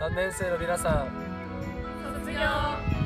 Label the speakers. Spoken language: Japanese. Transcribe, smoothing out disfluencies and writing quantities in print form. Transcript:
Speaker 1: 3年生の皆さん、
Speaker 2: 卒業